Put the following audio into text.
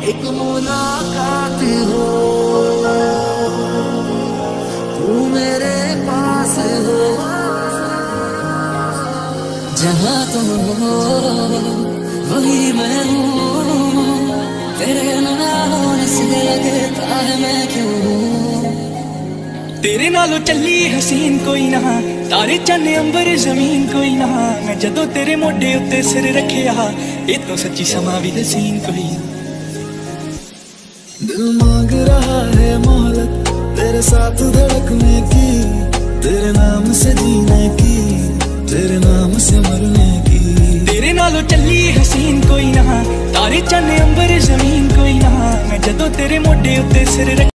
एक मुलाकात हो, तू मेरे पास हो, जहाँ तुम हो वही मैं हूँ, तेरे ना होने से लगता है मैं क्यों हूँ। तेरे नालों चली हसीन कोई ना, तारे चन्ने अंबर जमीन कोई ना। मैं जदों तेरे मोढे उत्ते सिर रखिया, ये तो सच्ची समा भी हसीन कोई ना। दिल मांग रहा है मोहलत तेरे साथ धड़कने की, तेरे नाम से जीने की, तेरे नाम से मरने की। तेरे नालों चली हसीन कोई ना, तारे चन्ने अंबर जमीन कोई ना। मैं जदों तेरे मोढे उत्ते सिर